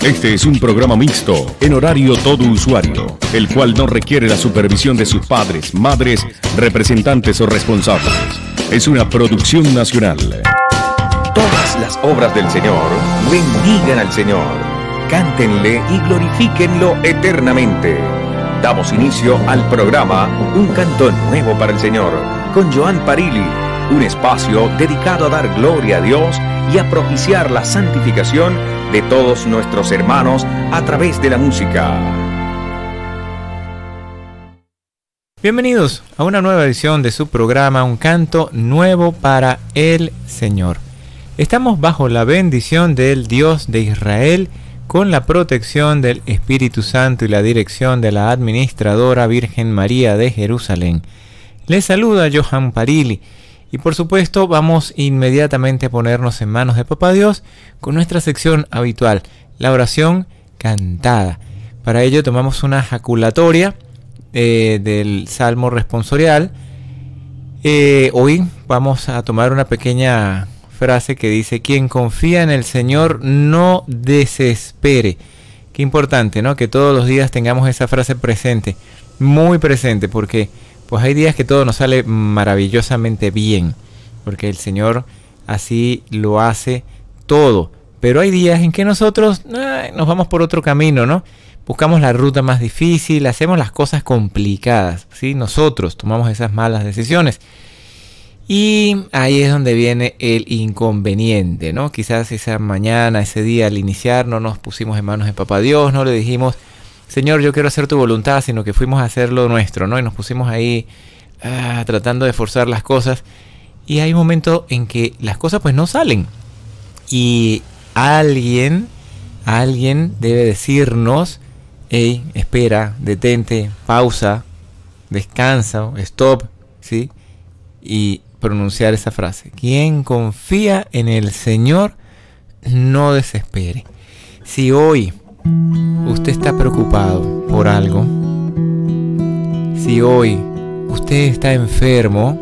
Este es un programa mixto, en horario todo usuario, el cual no requiere la supervisión de sus padres, madres, representantes o responsables. Es una producción nacional. Todas las obras del Señor bendigan al Señor. Cántenle y glorifíquenlo eternamente. Damos inicio al programa Un Canto Nuevo para el Señor, con Joan Parili, un espacio dedicado a dar gloria a Dios y a propiciar la santificación de todos nuestros hermanos a través de la música. Bienvenidos a una nueva edición de su programa Un Canto Nuevo para el Señor. Estamos bajo la bendición del Dios de Israel, con la protección del Espíritu Santo y la dirección de la administradora Virgen María de Jerusalén. Les saluda Joan Parili. Y por supuesto vamos inmediatamente a ponernos en manos de Papá Dios con nuestra sección habitual, la oración cantada. Para ello tomamos una jaculatoria del Salmo responsorial. Hoy vamos a tomar una pequeña frase que dice: quien confía en el Señor no desespere. Qué importante, ¿no? Que todos los días tengamos esa frase presente, muy presente, porque pues hay días que todo nos sale maravillosamente bien, porque el Señor así lo hace todo. Pero hay días en que nosotros nos vamos por otro camino, ¿no? Buscamos la ruta más difícil, hacemos las cosas complicadas, ¿sí? Nosotros tomamos esas malas decisiones. Y ahí es donde viene el inconveniente, ¿no? Quizás esa mañana, ese día, al iniciar, no nos pusimos en manos de Papá Dios, no le dijimos: Señor, yo quiero hacer tu voluntad, sino que fuimos a hacer lo nuestro, ¿no? Y nos pusimos ahí tratando de forzar las cosas. Y hay momentos en que las cosas pues no salen. Y alguien debe decirnos: hey, espera, detente, pausa, descansa, stop, ¿sí? Y pronunciar esa frase: quien confía en el Señor no desespere. Si hoy usted está preocupado por algo, si hoy usted está enfermo,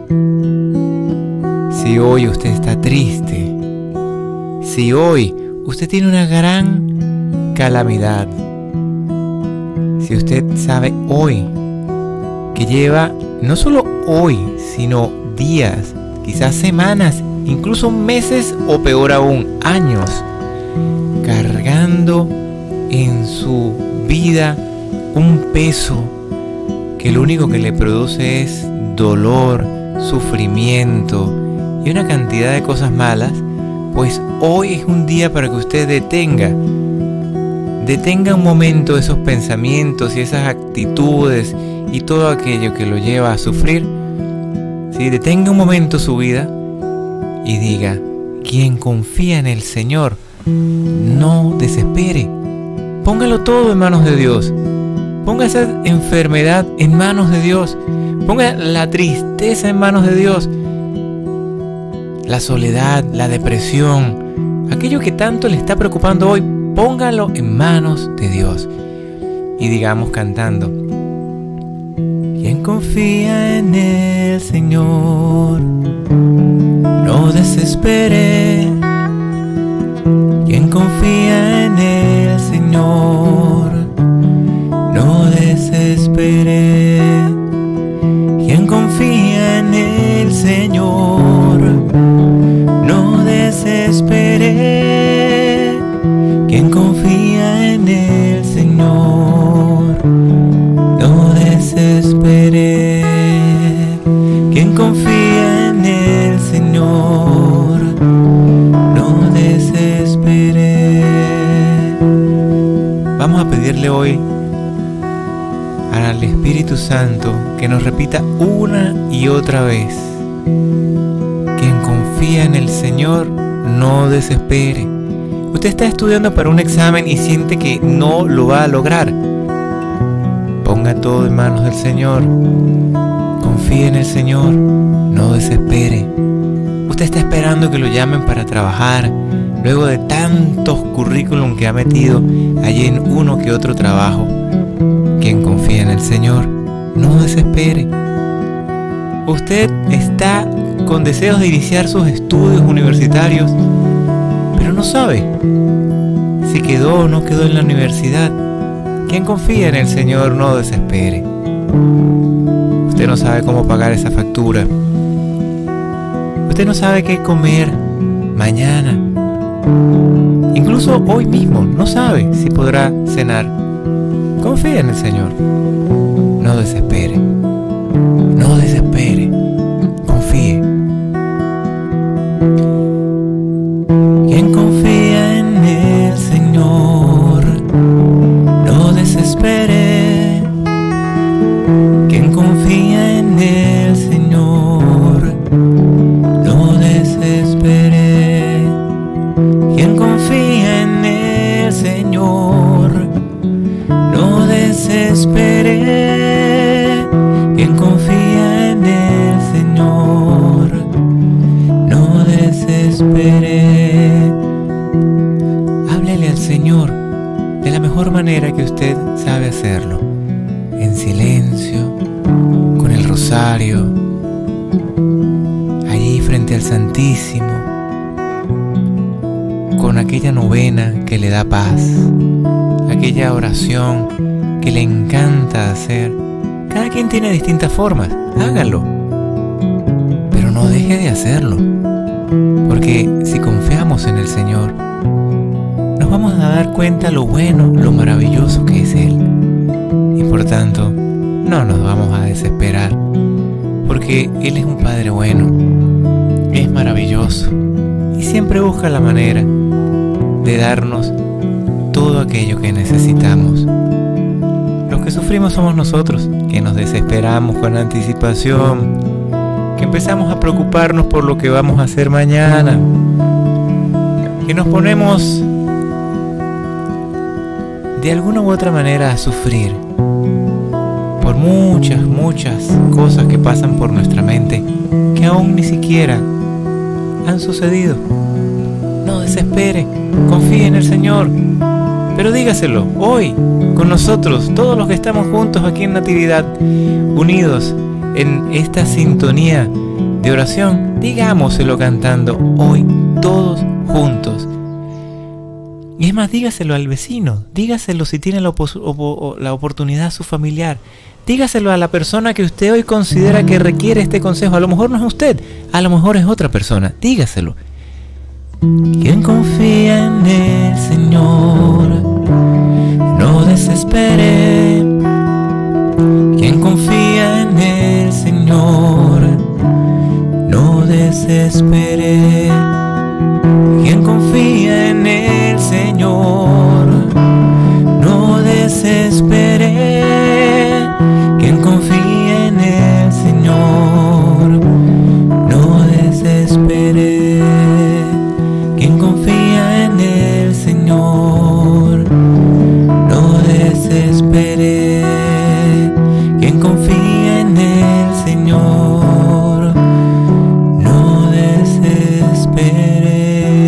si hoy usted está triste, si hoy usted tiene una gran calamidad, si usted sabe hoy que lleva no solo hoy, sino días, quizás semanas, incluso meses o peor aún, años, cargando en su vida un peso que lo único que le produce es dolor, sufrimiento y una cantidad de cosas malas, pues hoy es un día para que usted detenga un momento esos pensamientos y esas actitudes y todo aquello que lo lleva a sufrir. ¿Sí? Detenga un momento su vida y diga: quien confía en el Señor no desespere. Póngalo todo en manos de Dios. Ponga esa enfermedad en manos de Dios. Ponga la tristeza en manos de Dios. La soledad, la depresión, aquello que tanto le está preocupando hoy, póngalo en manos de Dios. Y digamos cantando: quien confía en el Señor no desespere. Quien confía en el Señor no desespere. Quien confía en el Señor no desespere. Quien confía en el Señor no desespere. Quien confía en el Señor no desespere. Vamos a pedirle hoy al Espíritu Santo que nos repita una y otra vez: quien confía en el Señor no desespere. Usted está estudiando para un examen y siente que no lo va a lograr. Ponga todo en manos del Señor. Confíe en el Señor, no desespere. Usted está esperando que lo llamen para trabajar, luego de tantos currículum que ha metido allí en uno que otro trabajo. Quien confía en el Señor, no desespere. Usted está con deseos de iniciar sus estudios universitarios, pero no sabe si quedó o no quedó en la universidad. Quien confía en el Señor no desespere. Usted no sabe cómo pagar esa factura. Usted no sabe qué comer mañana. Incluso hoy mismo no sabe si podrá cenar. Confía en el Señor. No desespere. No desespere. Confíe. Quien confía en el Señor, no desespere. Quien confía en el Señor, no desespere. Quien confía en el Señor, no desespere. Quien confía en el Señor, no desespere. Háblele al Señor de la mejor manera que usted sabe hacerlo, en silencio, con el rosario, allí frente al Santísimo, con aquella novena que le da paz, aquella oración que le encanta hacer. Cada quien tiene distintas formas, hágalo, pero no deje de hacerlo, porque si confiamos en el Señor, nos vamos a dar cuenta lo bueno, lo maravilloso que es Él, y por tanto no nos vamos a desesperar, porque Él es un Padre bueno, es maravilloso y siempre busca la manera de darnos todo aquello que necesitamos. Los que sufrimos somos nosotros, que nos desesperamos con anticipación, que empezamos a preocuparnos por lo que vamos a hacer mañana, que nos ponemos de alguna u otra manera a sufrir por muchas cosas que pasan por nuestra mente, que aún ni siquiera han sucedido. No desespere, confíe en el Señor, pero dígaselo hoy con nosotros, todos los que estamos juntos aquí en Natividad, unidos en esta sintonía de oración. Digámoselo cantando hoy todos juntos. Y es más, dígaselo al vecino, dígaselo si tiene la oportunidad a su familiar, dígaselo a la persona que usted hoy considera que requiere este consejo. A lo mejor no es usted, a lo mejor es otra persona, dígaselo. Quien confía en el Señor, no desespere. Quien confía en el Señor, no desespere. Quien confía en el Señor, no desespere. Quien confía en el Señor, no desespere. Quien confía en el Señor, no desespere. Quien confía en el Señor, no desespere.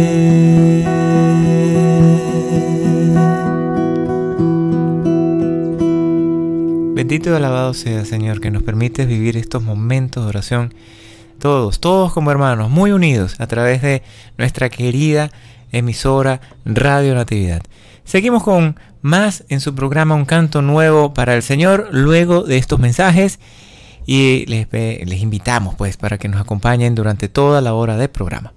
Bendito y alabado sea, Señor, que nos permites vivir estos momentos de oración todos como hermanos, muy unidos a través de nuestra querida emisora Radio Natividad. Seguimos con más en su programa Un Canto Nuevo para el Señor, luego de estos mensajes, y les invitamos pues para que nos acompañen durante toda la hora del programa.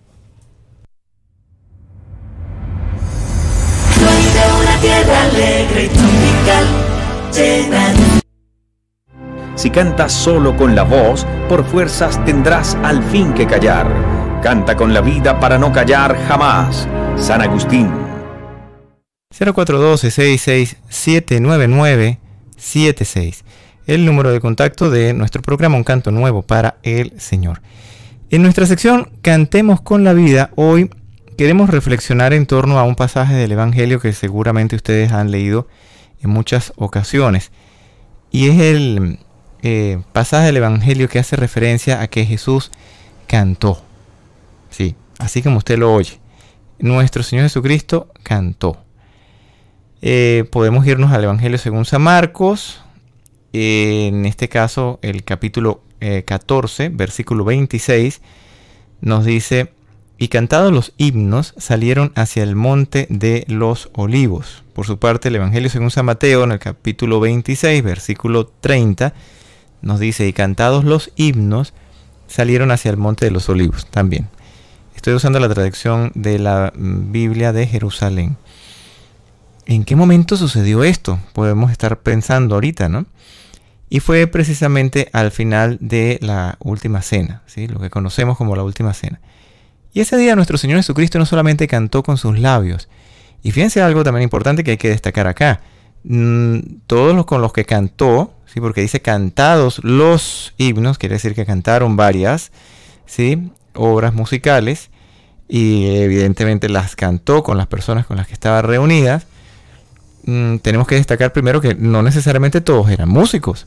Soy de una tierra alegre y tropical, llena de... Si cantas solo con la voz, por fuerzas tendrás al fin que callar. Canta con la vida para no callar jamás. San Agustín. 0412-66-799-76, el número de contacto de nuestro programa Un Canto Nuevo para el Señor. En nuestra sección Cantemos con la Vida, hoy queremos reflexionar en torno a un pasaje del Evangelio que seguramente ustedes han leído en muchas ocasiones. Y es el pasaje del Evangelio que hace referencia a que Jesús cantó. Sí, así como usted lo oye. Nuestro Señor Jesucristo cantó. Podemos irnos al Evangelio según San Marcos. En este caso, el capítulo 14, versículo 26, nos dice: y cantados los himnos, salieron hacia el monte de los olivos. Por su parte, el Evangelio según San Mateo, en el capítulo 26, versículo 30, nos dice, y cantados los himnos, salieron hacia el monte de los olivos también. Estoy usando la traducción de la Biblia de Jerusalén. ¿En qué momento sucedió esto? Podemos estar pensando ahorita, ¿no? Y fue precisamente al final de la última cena, ¿sí? Lo que conocemos como la última cena. Y ese día nuestro Señor Jesucristo no solamente cantó con sus labios. Y fíjense algo también importante que hay que destacar acá. Todos los con los que cantó, ¿sí? Porque dice cantados los himnos, quiere decir que cantaron varias, ¿sí? Obras musicales. Y evidentemente las cantó con las personas con las que estaban reunidas. Tenemos que destacar primero que no necesariamente todos eran músicos.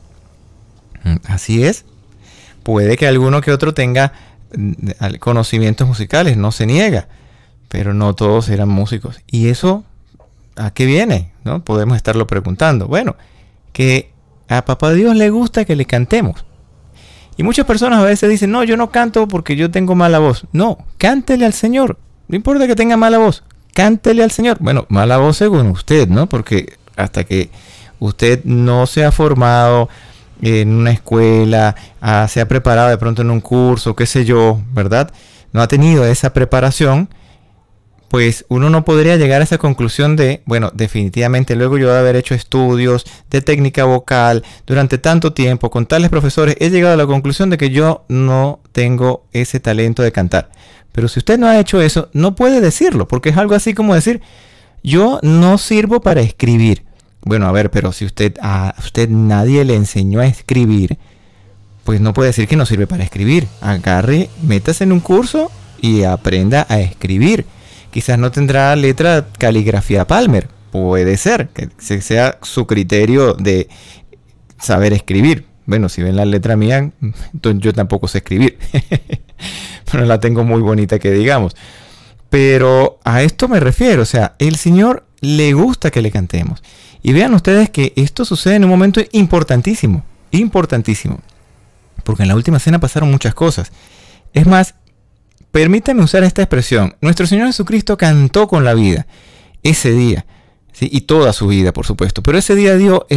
Así es. Puede que alguno que otro tenga conocimientos musicales, no se niega, pero no todos eran músicos. ¿Y eso a qué viene? ¿No? Podemos estarlo preguntando. Bueno, que a Papá Dios le gusta que le cantemos. Y muchas personas a veces dicen, no, yo no canto porque yo tengo mala voz. No, cántele al Señor. No importa que tenga mala voz, cántele al Señor. Bueno, mala voz según usted, ¿no? Porque hasta que usted no se ha formado en una escuela, se ha preparado de pronto en un curso, qué sé yo, ¿verdad? No ha tenido esa preparación, pues uno no podría llegar a esa conclusión de, bueno, definitivamente luego yo de haber hecho estudios de técnica vocal durante tanto tiempo con tales profesores, he llegado a la conclusión de que yo no tengo ese talento de cantar. Pero si usted no ha hecho eso, no puede decirlo, porque es algo así como decir, yo no sirvo para escribir. Bueno, a ver, pero si a usted nadie le enseñó a escribir, pues no puede decir que no sirve para escribir. Agarre, métase en un curso y aprenda a escribir. Quizás no tendrá letra caligrafía Palmer. Puede ser que sea su criterio de saber escribir. Bueno, si ven la letra mía, entonces yo tampoco sé escribir. Pero la tengo muy bonita que digamos. Pero a esto me refiero. O sea, el Señor le gusta que le cantemos. Y vean ustedes que esto sucede en un momento importantísimo. Importantísimo. Porque en la última cena pasaron muchas cosas. Es más, permítame usar esta expresión. Nuestro Señor Jesucristo cantó con la vida ese día, ¿sí? Y toda su vida, por supuesto. Pero ese día dio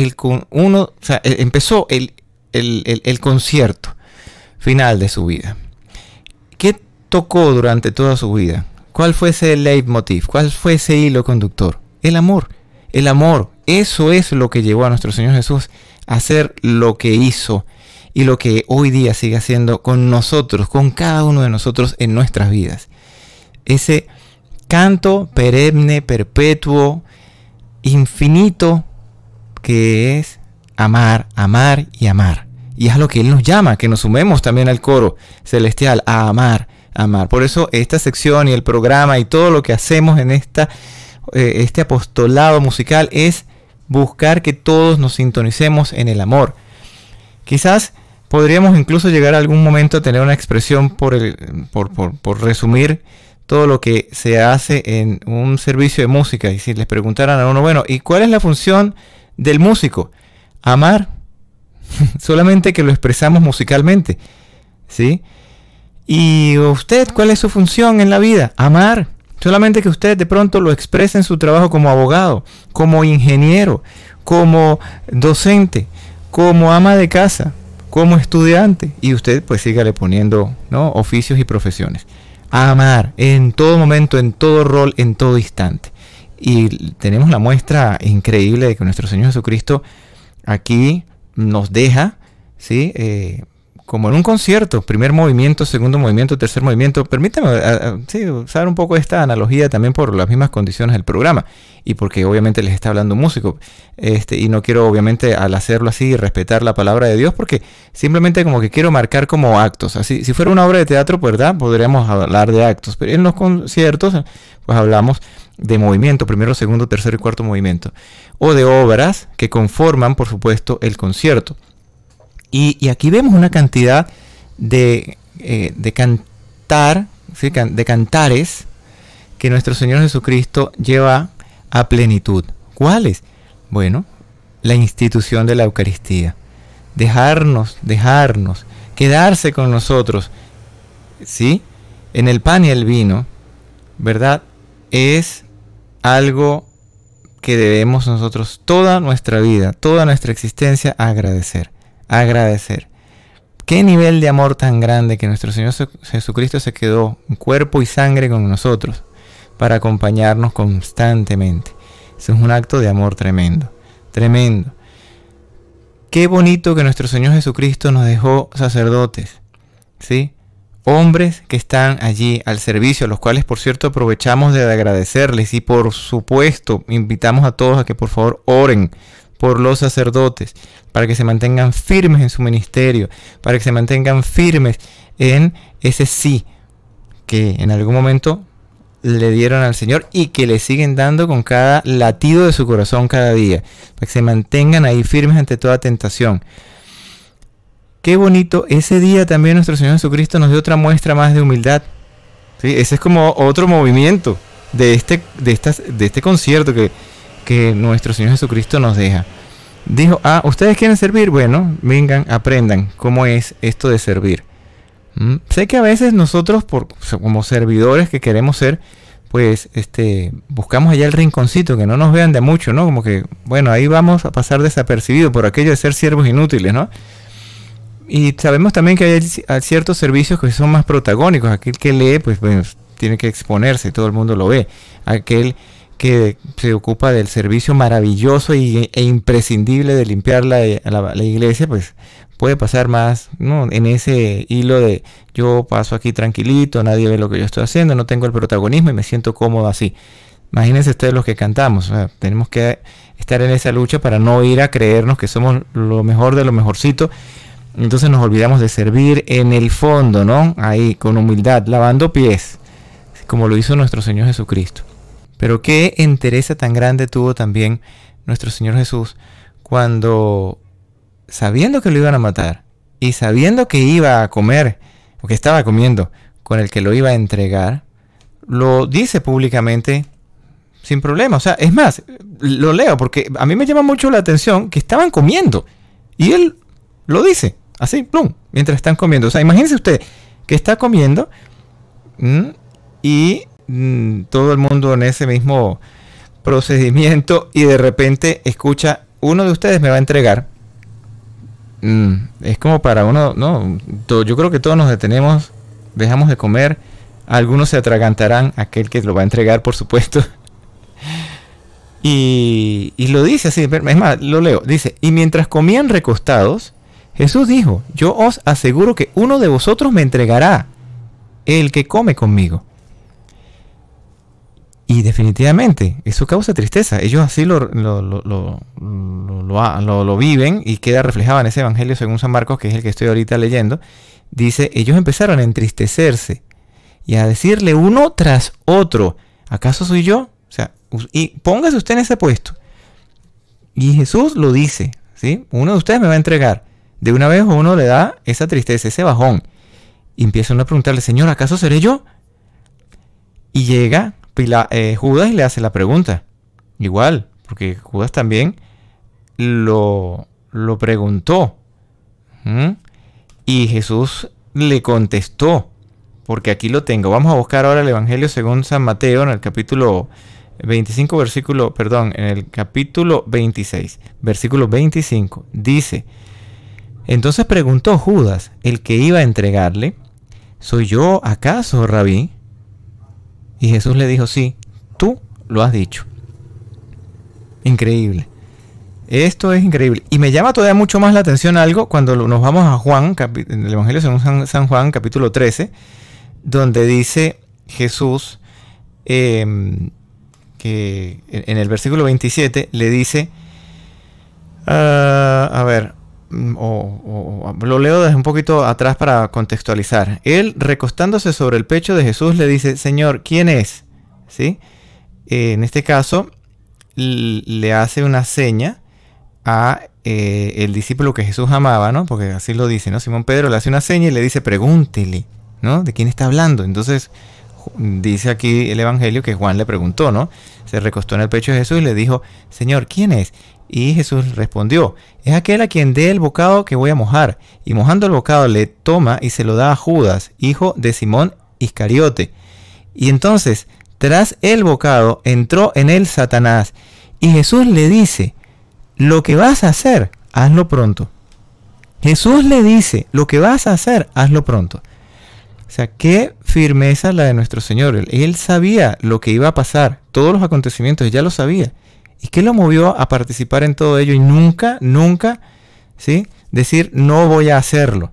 empezó el concierto final de su vida. ¿Qué tocó durante toda su vida? ¿Cuál fue ese leitmotiv? ¿Cuál fue ese hilo conductor? El amor. El amor. Eso es lo que llevó a nuestro Señor Jesús a hacer lo que hizo. Y lo que hoy día sigue haciendo con nosotros, con cada uno de nosotros en nuestras vidas. Ese canto perenne, perpetuo, infinito, que es amar, amar y amar. Y es a lo que Él nos llama, que nos sumemos también al coro celestial, a amar, amar. Por eso esta sección y el programa y todo lo que hacemos en este apostolado musical es buscar que todos nos sintonicemos en el amor. Quizás podríamos incluso llegar a algún momento a tener una expresión por resumir todo lo que se hace en un servicio de música. Y si les preguntaran a uno, bueno, ¿y cuál es la función del músico? Amar. Solamente que lo expresamos musicalmente, ¿sí? ¿Y usted cuál es su función en la vida? Amar. Solamente que usted de pronto lo expresa en su trabajo como abogado, como ingeniero, como docente, como ama de casa, como estudiante, y usted pues sígale poniendo, ¿no?, oficios y profesiones. A amar en todo momento, en todo rol, en todo instante. Y tenemos la muestra increíble de que nuestro Señor Jesucristo aquí nos deja, ¿sí? Como en un concierto, primer movimiento, segundo movimiento, tercer movimiento. Permítame usar un poco esta analogía también por las mismas condiciones del programa y porque obviamente les está hablando un músico, y no quiero obviamente al hacerlo así respetar la palabra de Dios, porque simplemente como que quiero marcar como actos. Así, si fuera una obra de teatro, ¿verdad?, podríamos hablar de actos, pero en los conciertos pues hablamos de movimiento, primero, segundo, tercero y cuarto movimiento, o de obras que conforman, por supuesto, el concierto. Y aquí vemos una cantidad de cantar, ¿sí?, de cantares que nuestro Señor Jesucristo lleva a plenitud. ¿Cuáles? Bueno, la institución de la Eucaristía. Dejarnos, quedarse con nosotros, ¿sí? en el pan y el vino, ¿verdad? Es algo que debemos nosotros toda nuestra vida, toda nuestra existencia agradecer. Agradecer. Qué nivel de amor tan grande que nuestro Señor Jesucristo se quedó en cuerpo y sangre con nosotros para acompañarnos constantemente. Eso es un acto de amor tremendo, tremendo. Qué bonito que nuestro Señor Jesucristo nos dejó sacerdotes, ¿sí? Hombres que están allí al servicio, a los cuales, por cierto, aprovechamos de agradecerles y, por supuesto, invitamos a todos a que por favor oren por los sacerdotes, para que se mantengan firmes en su ministerio, para que se mantengan firmes en ese sí que en algún momento le dieron al Señor y que le siguen dando con cada latido de su corazón cada día, para que se mantengan ahí firmes ante toda tentación. Qué bonito, ese día también nuestro Señor Jesucristo nos dio otra muestra más de humildad, ¿sí? Ese es como otro movimiento de este concierto que nuestro Señor Jesucristo nos deja. Dijo, ¿ustedes quieren servir? Bueno, vengan, aprendan cómo es esto de servir. Sé que a veces nosotros, como servidores que queremos ser, pues buscamos allá el rinconcito, que no nos vean de mucho, ¿no? Como que, bueno, ahí vamos a pasar desapercibido por aquello de ser siervos inútiles, ¿no? Y sabemos también que hay ciertos servicios que son más protagónicos. Aquel que lee, pues tiene que exponerse, todo el mundo lo ve. Aquel que se ocupa del servicio maravilloso e imprescindible de limpiar la iglesia, pues puede pasar más, ¿no?, en ese hilo de yo paso aquí tranquilito, nadie ve lo que yo estoy haciendo, no tengo el protagonismo y me siento cómodo así. Imagínense ustedes los que cantamos, o sea, tenemos que estar en esa lucha para no ir a creernos que somos lo mejor de lo mejorcito. Entonces nos olvidamos de servir en el fondo, ¿no? Ahí, con humildad, lavando pies, como lo hizo nuestro Señor Jesucristo. Pero qué entereza tan grande tuvo también nuestro Señor Jesús cuando, sabiendo que lo iban a matar y sabiendo que iba a comer, o que estaba comiendo con el que lo iba a entregar, lo dice públicamente sin problema. O sea, es más, lo leo porque a mí me llama mucho la atención que estaban comiendo y él lo dice así, plum, mientras están comiendo. O sea, imagínense usted que está comiendo y todo el mundo en ese mismo procedimiento y de repente escucha, uno de ustedes me va a entregar. Es como para uno, no, yo creo que todos nos detenemos, dejamos de comer, algunos se atragantarán, aquel que lo va a entregar, por supuesto. Y lo dice así, es más, lo leo, dice, y mientras comían recostados, Jesús dijo, yo os aseguro que uno de vosotros me entregará, el que come conmigo. Y definitivamente, eso causa tristeza. Ellos así lo viven y queda reflejado en ese evangelio según San Marcos, que es el que estoy ahorita leyendo. Dice, ellos empezaron a entristecerse y a decirle uno tras otro, ¿acaso soy yo? O sea, y póngase usted en ese puesto. Y Jesús lo dice, ¿sí? Uno de ustedes me va a entregar. De una vez uno le da esa tristeza, ese bajón. Y empieza uno a preguntarle, Señor, ¿acaso seré yo? Y llega Judas y le hace la pregunta. Igual, porque Judas también lo preguntó. Y Jesús le contestó. Porque aquí lo tengo. Vamos a buscar ahora el Evangelio según San Mateo en el capítulo 25, en el capítulo 26, versículo 25. Dice, entonces preguntó Judas, el que iba a entregarle, ¿soy yo acaso, Rabí? Y Jesús le dijo, sí, tú lo has dicho. Increíble. Esto es increíble. Y me llama todavía mucho más la atención algo cuando nos vamos a Juan, en el Evangelio según San Juan, capítulo 13, donde dice Jesús, que en el versículo 27 le dice, lo leo desde un poquito atrás para contextualizar. Él, recostándose sobre el pecho de Jesús, le dice, Señor, ¿quién es? ¿Sí? En este caso, le hace una seña a el discípulo que Jesús amaba, ¿no? Porque así lo dice, ¿no? Simón Pedro le hace una seña y le dice, pregúntele, ¿no? ¿De quién está hablando? Entonces, dice aquí el Evangelio que Juan le preguntó, ¿no? Se recostó en el pecho de Jesús y le dijo, Señor, ¿quién es? Y Jesús respondió, es aquel a quien dé el bocado que voy a mojar. Y mojando el bocado le toma y se lo da a Judas, hijo de Simón Iscariote. Y entonces, tras el bocado, entró en él Satanás. Y Jesús le dice, lo que vas a hacer, hazlo pronto. Jesús le dice, lo que vas a hacer, hazlo pronto. O sea, qué firmeza la de nuestro Señor. Él sabía lo que iba a pasar, todos los acontecimientos, ya lo sabía. ¿Y qué lo movió a participar en todo ello? Y nunca, ¿sí?, decir, no voy a hacerlo.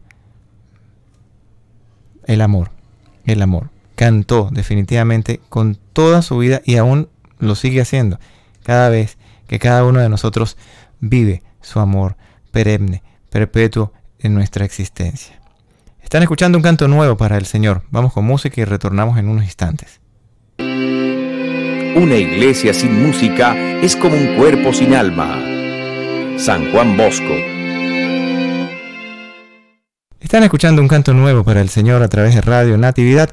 El amor. Cantó definitivamente con toda su vida y aún lo sigue haciendo cada vez que cada uno de nosotros vive su amor perenne, perpetuo en nuestra existencia. Están escuchando un canto nuevo para el Señor. Vamos con música y retornamos en unos instantes. Una iglesia sin música es como un cuerpo sin alma. San Juan Bosco. Están escuchando un canto nuevo para el Señor a través de Radio Natividad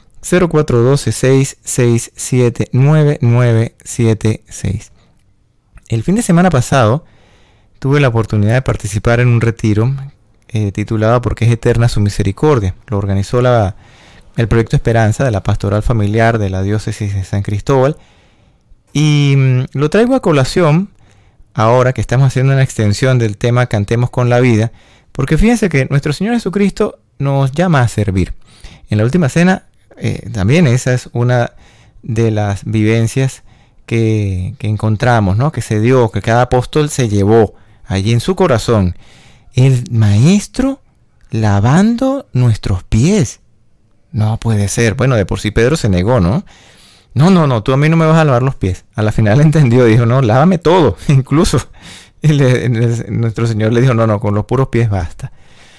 0412-667-9976. El fin de semana pasado tuve la oportunidad de participar en un retiro titulado ¿Por qué es eterna su misericordia? Lo organizó el Proyecto Esperanza de la Pastoral Familiar de la Diócesis de San Cristóbal. Y lo traigo a colación ahora que estamos haciendo una extensión del tema Cantemos con la Vida, porque fíjense que nuestro Señor Jesucristo nos llama a servir. En la última cena también esa es una de las vivencias que encontramos, ¿no?, que se dio, que cada apóstol se llevó allí en su corazón. El Maestro lavando nuestros pies. No puede ser. Bueno, de por sí Pedro se negó, ¿no? No, tú a mí no me vas a lavar los pies. A la final entendió, dijo, no, lávame todo, incluso. Nuestro Señor le dijo, no, con los puros pies basta.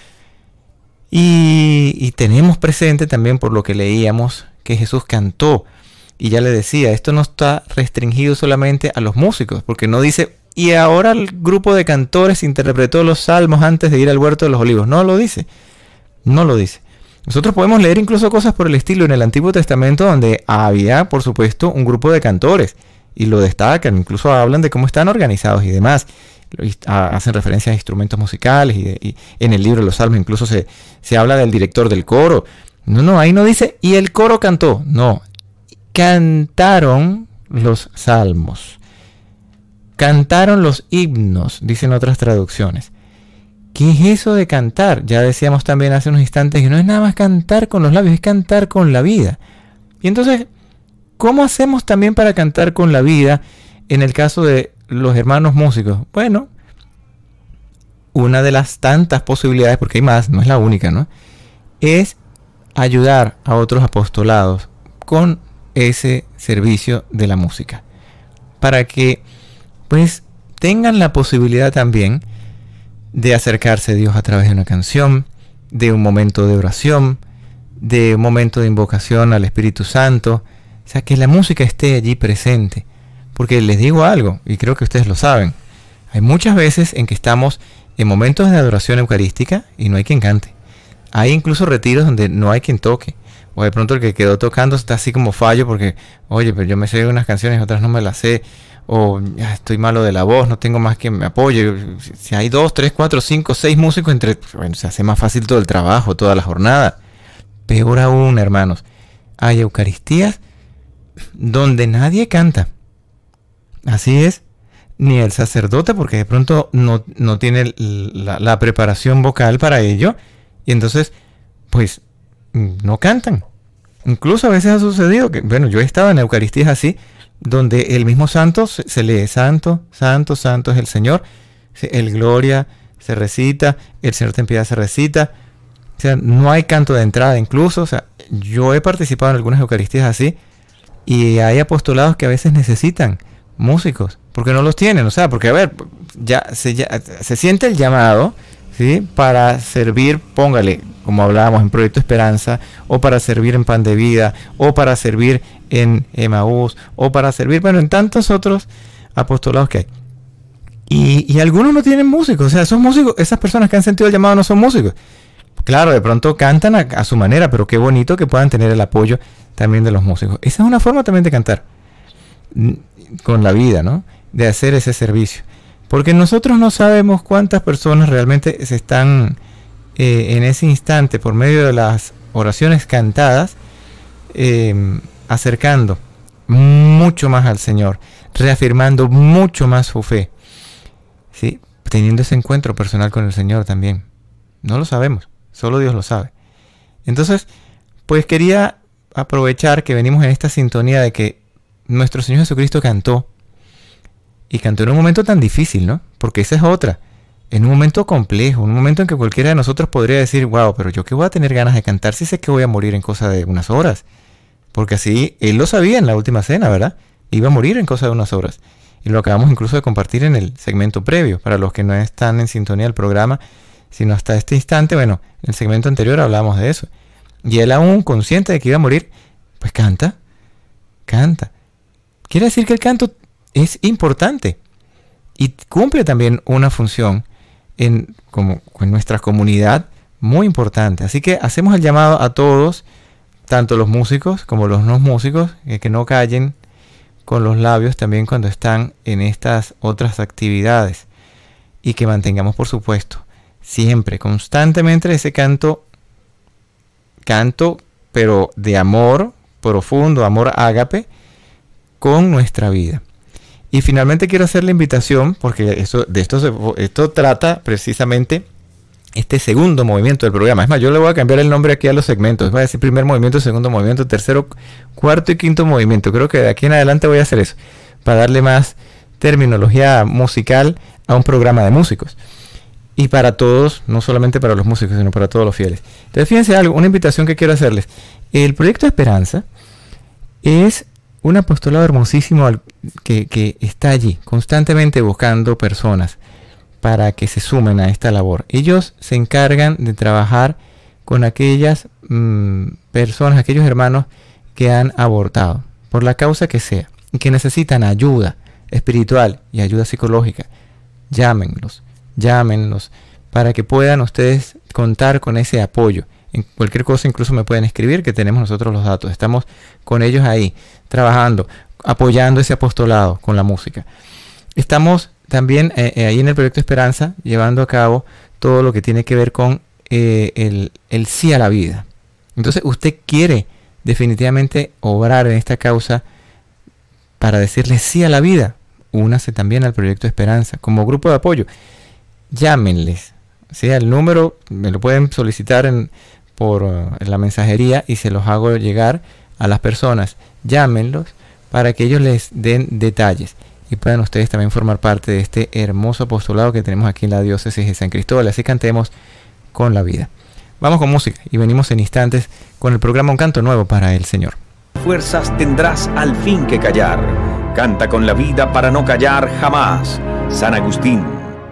Y tenemos presente también, por lo que leíamos, que Jesús cantó. Y ya le decía, esto no está restringido solamente a los músicos, porque no dice, y ahora el grupo de cantores interpretó los salmos antes de ir al huerto de los olivos. No lo dice. Nosotros podemos leer incluso cosas por el estilo en el Antiguo Testamento donde había, por supuesto, un grupo de cantores. Y lo destacan, incluso hablan de cómo están organizados y demás. Hacen referencia a instrumentos musicales y en el libro de los Salmos incluso se habla del director del coro. No, ahí no dice, y el coro cantó. No, cantaron los salmos. Cantaron los himnos, dicen otras traducciones. ¿Qué es eso de cantar? Ya decíamos también hace unos instantes que no es nada más cantar con los labios, es cantar con la vida. Y entonces, ¿cómo hacemos también para cantar con la vida en el caso de los hermanos músicos? Bueno, una de las tantas posibilidades, porque hay más, no es la única, ¿no?, es ayudar a otros apostolados con ese servicio de la música, para que pues tengan la posibilidad también de acercarse a Dios a través de una canción, de un momento de oración, de un momento de invocación al Espíritu Santo. O sea, que la música esté allí presente. Porque les digo algo, y creo que ustedes lo saben, hay muchas veces en que estamos en momentos de adoración eucarística y no hay quien cante. Hay incluso retiros donde no hay quien toque. O de pronto el que quedó tocando está así como fallo porque, oye, pero yo me sé unas canciones, otras no me las sé. O estoy malo de la voz, no tengo más quien me apoye. Si hay 2, 3, 4, 5, 6 músicos, bueno, se hace más fácil todo el trabajo, toda la jornada. Peor aún, hermanos, hay Eucaristías donde nadie canta. Así es, ni el sacerdote, porque de pronto no tiene la preparación vocal para ello, y entonces, pues, no cantan. Incluso a veces ha sucedido que, bueno, yo he estado en Eucaristías así, donde el mismo santo se lee, santo, santo, santo es el Señor, el gloria se recita, el Señor ten piedad se recita, o sea, no hay canto de entrada incluso. O sea, yo he participado en algunas Eucaristías así, y hay apostolados que a veces necesitan músicos, porque no los tienen, o sea, porque a ver, ya se siente el llamado, ¿sí?, para servir, póngale, como hablábamos en Proyecto Esperanza, o para servir en Pan de Vida, o para servir en Emaús, o para servir, bueno, en tantos otros apostolados que hay. Y algunos no tienen músicos, o sea, esos músicos, esas personas que han sentido el llamado no son músicos. Claro, de pronto cantan a su manera, pero qué bonito que puedan tener el apoyo también de los músicos. Esa es una forma también de cantar con la vida, ¿no?, de hacer ese servicio. Porque nosotros no sabemos cuántas personas realmente se están en ese instante, por medio de las oraciones cantadas, acercando mucho más al Señor, reafirmando mucho más su fe, ¿sí? Teniendo ese encuentro personal con el Señor también. No lo sabemos, solo Dios lo sabe. Entonces, pues quería aprovechar que venimos en esta sintonía de que nuestro Señor Jesucristo cantó, y cantó en un momento tan difícil, ¿no? Porque esa es otra. En un momento complejo, un momento en que cualquiera de nosotros podría decir, wow, pero yo qué voy a tener ganas de cantar si sé que voy a morir en cosa de unas horas. Porque así, Él lo sabía en la última cena, ¿verdad? Iba a morir en cosa de unas horas. Y lo acabamos incluso de compartir en el segmento previo, para los que no están en sintonía del programa, sino hasta este instante. Bueno, en el segmento anterior hablábamos de eso. Y Él, aún consciente de que iba a morir, pues canta. Quiere decir que el canto es importante y cumple también una función en nuestra comunidad muy importante. Así que hacemos el llamado a todos, tanto los músicos como los no músicos, que no callen con los labios también cuando están en estas otras actividades, y que mantengamos, por supuesto, siempre, constantemente ese canto, pero de amor profundo, amor ágape, con nuestra vida. Y finalmente quiero hacer la invitación, porque esto trata precisamente este segundo movimiento del programa. Es más, yo le voy a cambiar el nombre aquí a los segmentos. Voy a decir primer movimiento, segundo movimiento, tercero, cuarto y quinto movimiento. Creo que de aquí en adelante voy a hacer eso, para darle más terminología musical a un programa de músicos. Y para todos, no solamente para los músicos, sino para todos los fieles. Entonces, fíjense algo, una invitación que quiero hacerles. El proyecto Esperanza es un apostolado hermosísimo que está allí, constantemente buscando personas para que se sumen a esta labor. Ellos se encargan de trabajar con aquellas personas, aquellos hermanos que han abortado, por la causa que sea, y que necesitan ayuda espiritual y ayuda psicológica. Llámenlos para que puedan ustedes contar con ese apoyo. En cualquier cosa incluso me pueden escribir, que tenemos nosotros los datos. Estamos con ellos ahí, trabajando, apoyando ese apostolado con la música. Estamos también ahí en el proyecto Esperanza, llevando a cabo todo lo que tiene que ver con el sí a la vida. Entonces, usted quiere definitivamente obrar en esta causa para decirle sí a la vida. Únase también al proyecto Esperanza como grupo de apoyo. Llámenles. ¿Sí? El número me lo pueden solicitar por la mensajería y se los hago llegar a las personas. Llámenlos para que ellos les den detalles y puedan ustedes también formar parte de este hermoso apostolado que tenemos aquí en la diócesis de San Cristóbal. Así cantemos con la vida. Vamos con música y venimos en instantes con el programa Un Canto Nuevo para el Señor. Fuerzas tendrás al fin que callar. Canta con la vida para no callar jamás. San Agustín.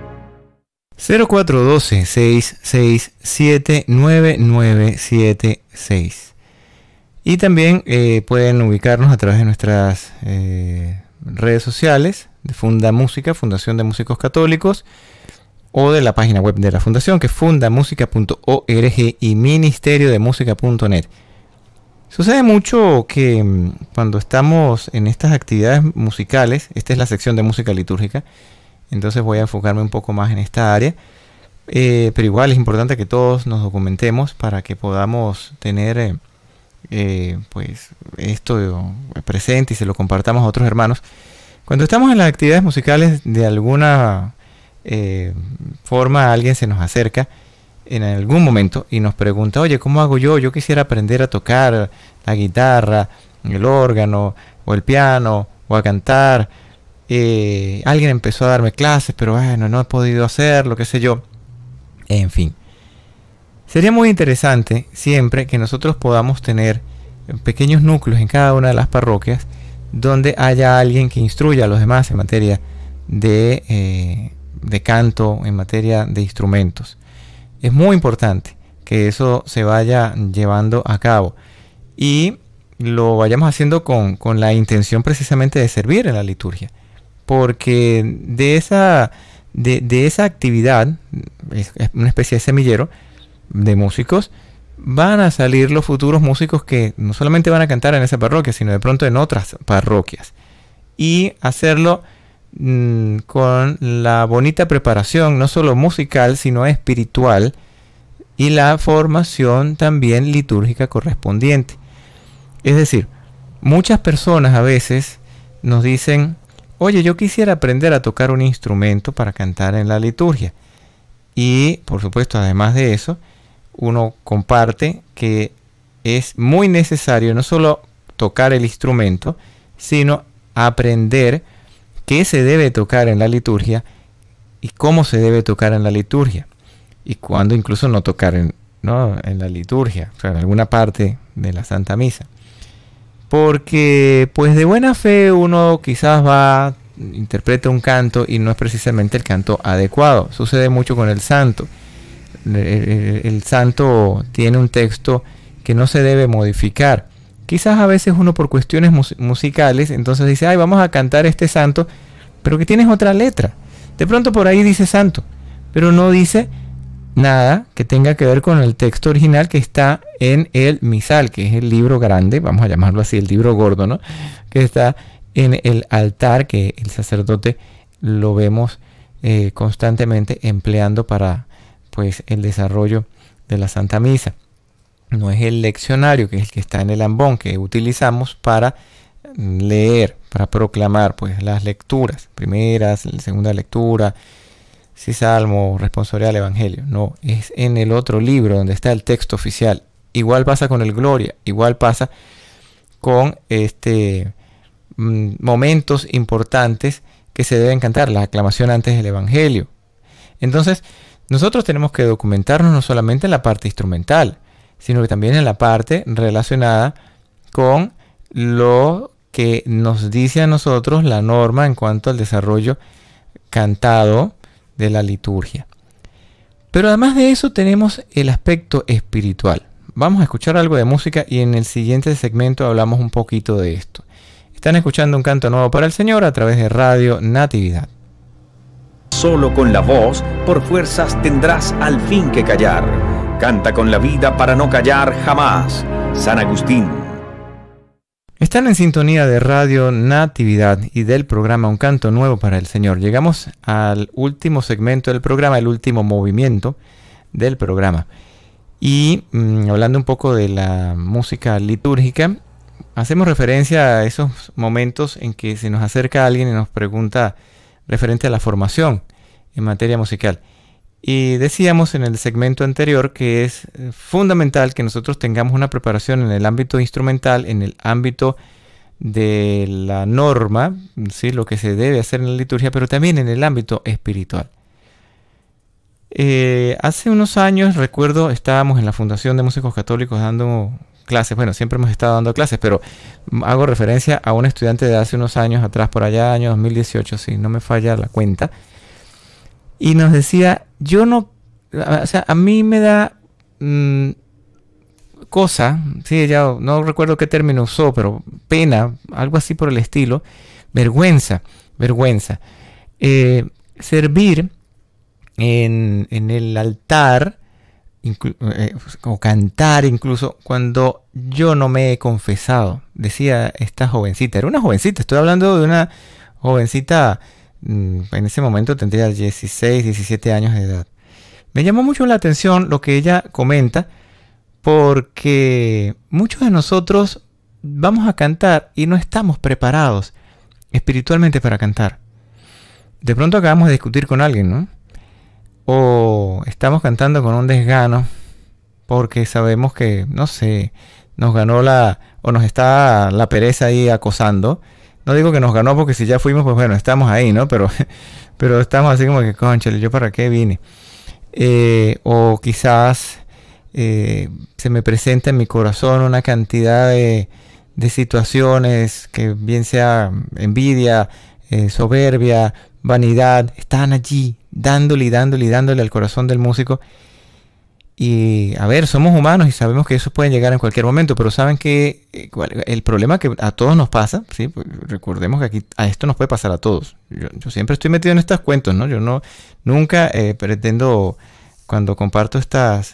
0412-667-9976. Y también pueden ubicarnos a través de nuestras redes sociales de Funda Música, Fundación de Músicos Católicos, o de la página web de la Fundación, que es fundamusica.org, y ministeriodemusica.net. Sucede mucho que cuando estamos en estas actividades musicales, esta es la sección de música litúrgica, entonces voy a enfocarme un poco más en esta área, pero igual es importante que todos nos documentemos para que podamos tener pues esto presente y se lo compartamos a otros hermanos. Cuando estamos en las actividades musicales, de alguna forma alguien se nos acerca en algún momento y nos pregunta: oye, ¿cómo hago yo? Yo quisiera aprender a tocar la guitarra, el órgano o el piano, o a cantar. Alguien empezó a darme clases, pero bueno, no he podido hacerlo, qué sé yo. En fin, sería muy interesante siempre que nosotros podamos tener pequeños núcleos en cada una de las parroquias donde haya alguien que instruya a los demás en materia de canto, en materia de instrumentos. Es muy importante que eso se vaya llevando a cabo y lo vayamos haciendo con la intención precisamente de servir en la liturgia, porque de esa actividad, es una especie de semillero de músicos, van a salir los futuros músicos que no solamente van a cantar en esa parroquia, sino de pronto en otras parroquias, y hacerlo con la bonita preparación, no solo musical, sino espiritual, y la formación también litúrgica correspondiente. Es decir, muchas personas a veces nos dicen, oye, yo quisiera aprender a tocar un instrumento para cantar en la liturgia. Y, por supuesto, además de eso, uno comparte que es muy necesario no solo tocar el instrumento, sino aprender qué se debe tocar en la liturgia y cómo se debe tocar en la liturgia. Y cuándo incluso no tocar en la liturgia, o sea, en alguna parte de la Santa Misa. Porque, pues de buena fe uno quizás interpreta un canto y no es precisamente el canto adecuado. Sucede mucho con el santo. El santo tiene un texto que no se debe modificar. Quizás a veces uno por cuestiones musicales, entonces dice, ay, vamos a cantar este santo, pero que tienes otra letra. De pronto por ahí dice santo, pero no dice nada que tenga que ver con el texto original que está en el misal, que es el libro grande, vamos a llamarlo así, el libro gordo, ¿no? Que está en el altar, que el sacerdote lo vemos constantemente empleando para, pues, el desarrollo de la Santa Misa. No es el leccionario, que es el que está en el ambón, que utilizamos para leer, para proclamar, pues, las lecturas, primeras, segunda lectura, si salmo, responsorial, evangelio. No, es en el otro libro donde está el texto oficial. Igual pasa con el Gloria, igual pasa con momentos importantes que se deben cantar, la aclamación antes del evangelio. Entonces, nosotros tenemos que documentarnos no solamente en la parte instrumental, sino que también en la parte relacionada con lo que nos dice a nosotros la norma en cuanto al desarrollo cantado de la liturgia. Pero además de eso tenemos el aspecto espiritual. Vamos a escuchar algo de música y en el siguiente segmento hablamos un poquito de esto. Están escuchando un canto nuevo para el Señor a través de Radio Natividad. Solo con la voz, por fuerzas tendrás al fin que callar. Canta con la vida para no callar jamás. San Agustín. Están en sintonía de Radio Natividad y del programa Un Canto Nuevo para el Señor. Llegamos al último segmento del programa, el último movimiento del programa. Y hablando un poco de la música litúrgica, hacemos referencia a esos momentos en que se nos acerca alguien y nos pregunta referente a la formación en materia musical. Y decíamos en el segmento anterior que es fundamental que nosotros tengamos una preparación en el ámbito instrumental, en el ámbito de la norma, ¿sí? Lo que se debe hacer en la liturgia, pero también en el ámbito espiritual. Hace unos años, recuerdo, estábamos en la Fundación de Músicos Católicos dando clases. Bueno, siempre hemos estado dando clases, pero hago referencia a un estudiante de hace unos años atrás, por allá, año 2018, si no me falla la cuenta. Y nos decía, a mí me da cosa, sí, ya no recuerdo qué término usó, pero pena, algo así por el estilo, vergüenza. Servir en el altar, o cantar incluso, cuando yo no me he confesado, decía esta jovencita. Era una jovencita, estoy hablando de una jovencita, en ese momento tendría 16, 17 años de edad. Me llamó mucho la atención lo que ella comenta, porque muchos de nosotros vamos a cantar y no estamos preparados espiritualmente para cantar. De pronto acabamos de discutir con alguien, ¿no? O estamos cantando con un desgano porque sabemos que, no sé, nos ganó o nos está la pereza ahí acosando. No digo que nos ganó porque si ya fuimos, pues bueno, estamos ahí, ¿no? Pero estamos así como que, cónchale, ¿yo para qué vine? O quizás se me presenta en mi corazón una cantidad de situaciones que bien sea envidia, soberbia, vanidad, están allí dándole al corazón del músico. Y a ver, somos humanos y sabemos que eso puede llegar en cualquier momento, pero saben que el problema que a todos nos pasa, ¿sí? Pues recordemos que aquí a esto nos puede pasar a todos. Yo siempre estoy metido en estos cuentos, ¿no? Yo nunca pretendo, cuando comparto estas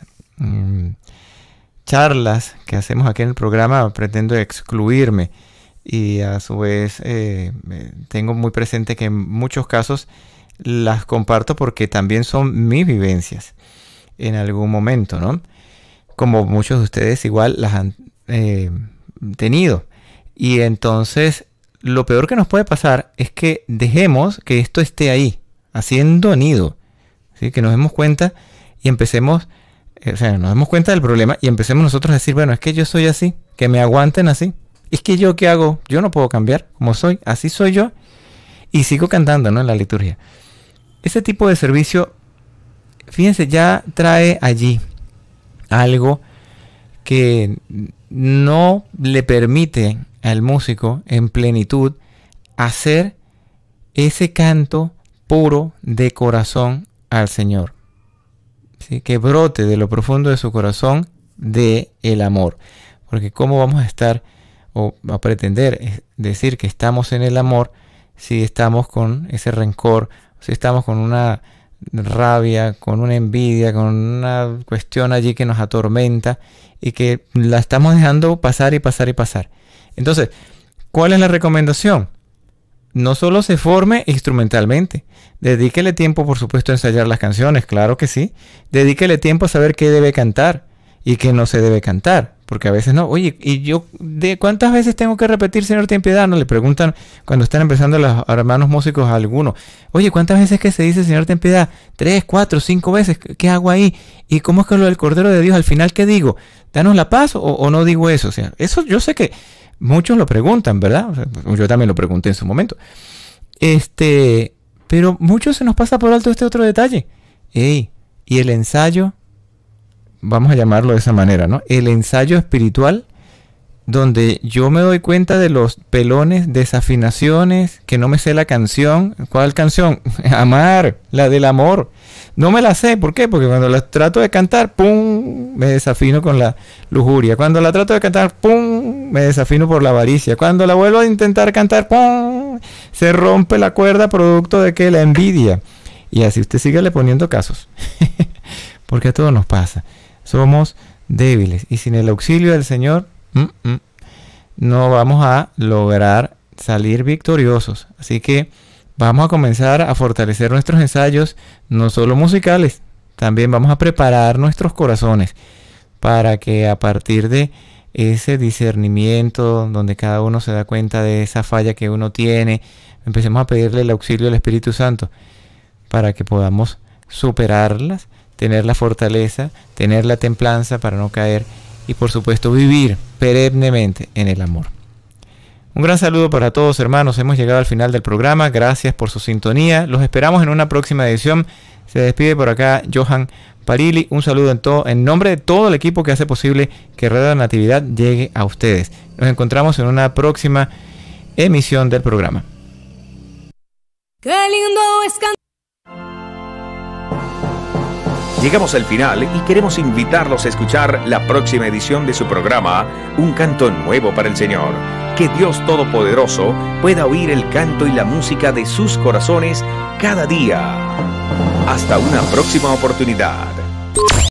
charlas que hacemos aquí en el programa, pretendo excluirme. Y a su vez tengo muy presente que en muchos casos las comparto porque también son mis vivencias en algún momento, ¿no? Como muchos de ustedes igual las han tenido. Y entonces lo peor que nos puede pasar es que dejemos que esto esté ahí, haciendo nido, ¿sí? Que nos demos cuenta y empecemos, nos demos cuenta del problema y empecemos nosotros a decir, bueno, es que yo soy así, que me aguanten así. Es que yo, ¿qué hago? Yo no puedo cambiar como soy, así soy yo. Y sigo cantando, ¿no? En la liturgia. Ese tipo de servicio, fíjense, ya trae allí algo que no le permite al músico en plenitud hacer ese canto puro de corazón al Señor, ¿sí? Que brote de lo profundo de su corazón de el amor. Porque ¿cómo vamos a estar o a pretender decir que estamos en el amor si estamos con ese rencor, si estamos con una rabia, con una envidia, con una cuestión allí que nos atormenta y que la estamos dejando pasar y pasar y pasar? Entonces, ¿cuál es la recomendación? No solo se forme instrumentalmente, dedíquele tiempo, por supuesto, a ensayar las canciones, claro que sí. Dedíquele tiempo a saber qué debe cantar y qué no se debe cantar, porque a veces no. Oye, ¿y yo de cuántas veces tengo que repetir Señor ten piedad? No le preguntan cuando están empezando los hermanos músicos a algunos. Oye, ¿cuántas veces que se dice Señor ten piedad? 3, 4, 5 veces. ¿Qué hago ahí? ¿Y cómo es que lo del Cordero de Dios al final qué digo? ¿Danos la paz o no digo eso? O sea, eso yo sé que muchos lo preguntan, ¿verdad? O sea, yo también lo pregunté en su momento. Pero muchos se nos pasa por alto este otro detalle. Y el ensayo, vamos a llamarlo de esa manera, ¿no? El ensayo espiritual, donde yo me doy cuenta de los pelones, desafinaciones, que no me sé la canción. ¿Cuál canción? Amar, la del amor. No me la sé, ¿por qué? Porque cuando la trato de cantar, ¡pum!, me desafino con la lujuria. Cuando la trato de cantar, ¡pum!, me desafino por la avaricia. Cuando la vuelvo a intentar cantar, ¡pum!, se rompe la cuerda producto de que la envidia. Y así usted sígale poniendo casos. Porque a todos nos pasa. Somos débiles y sin el auxilio del Señor no vamos a lograr salir victoriosos. Así que vamos a comenzar a fortalecer nuestros ensayos, no solo musicales, también vamos a preparar nuestros corazones para que a partir de ese discernimiento donde cada uno se da cuenta de esa falla que uno tiene, empecemos a pedirle el auxilio del Espíritu Santo para que podamos superarlas, tener la fortaleza, tener la templanza para no caer y por supuesto vivir perennemente en el amor. Un gran saludo para todos, hermanos. Hemos llegado al final del programa. Gracias por su sintonía. Los esperamos en una próxima edición. Se despide por acá Johan Parili. Un saludo en nombre de todo el equipo que hace posible que Radio Natividad llegue a ustedes. Nos encontramos en una próxima emisión del programa. Qué lindo es cantar. Llegamos al final y queremos invitarlos a escuchar la próxima edición de su programa Un Canto Nuevo para el Señor. Que Dios Todopoderoso pueda oír el canto y la música de sus corazones cada día. Hasta una próxima oportunidad.